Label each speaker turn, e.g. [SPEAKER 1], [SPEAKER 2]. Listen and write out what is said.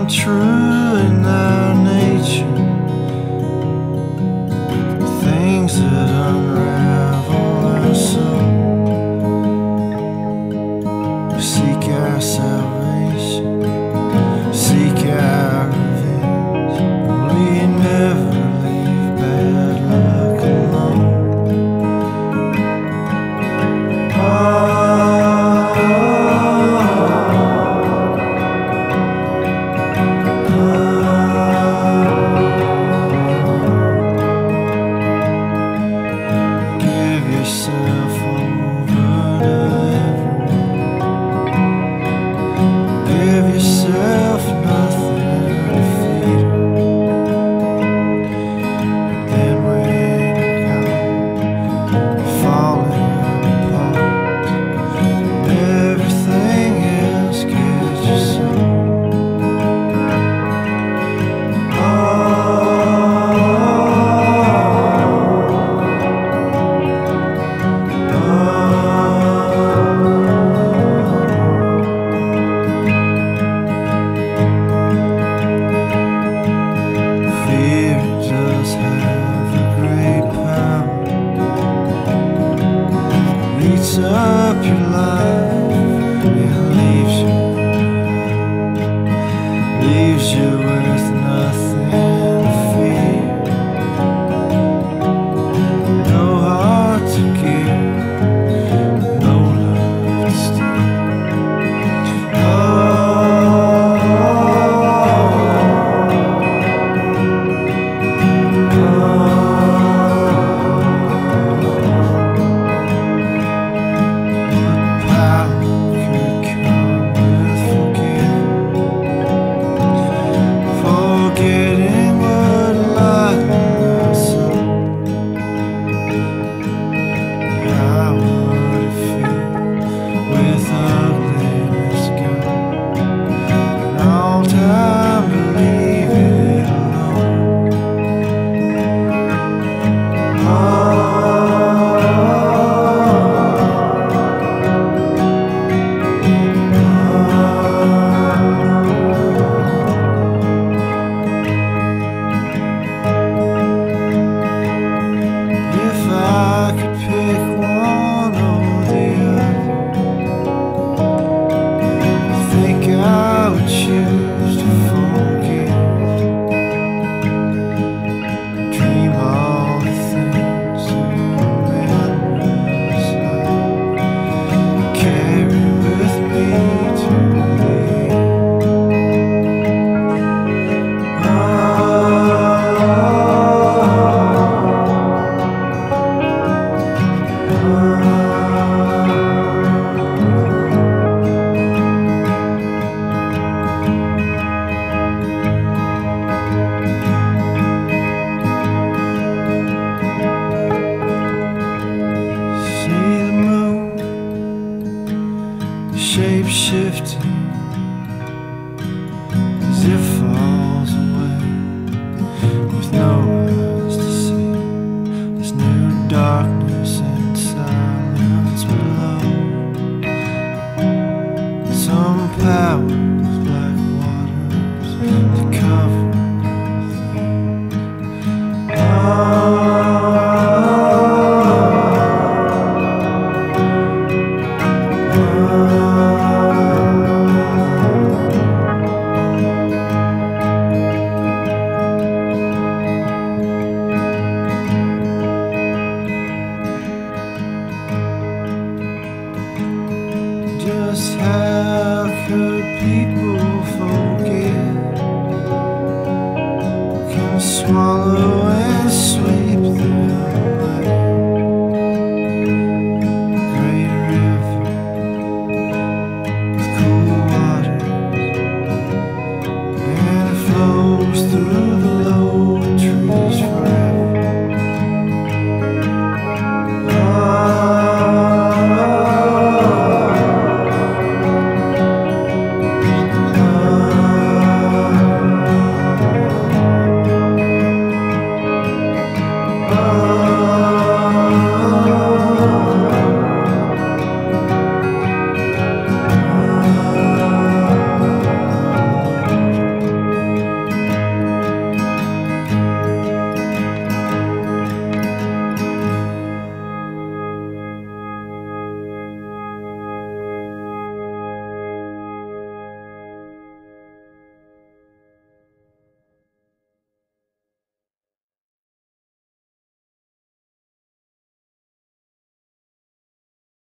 [SPEAKER 1] true in our nature, things that unravel our soul. We seek our salvation, seek our revenge. We never leave bad luck alone. Yourself over to everyone. Give yourself nothing to feed. Then when you're falling apart, and everything else gets you so. Eats up your life, it leaves you with nothing to fear, no heart to give, no love to steal. Shape-shifting as it falls away with no eyes to see. There's new darkness and silence below. Some power of black waters to cover Just how could people forget? Can swallow and sweep them away. Great river with cool waters, and it flows through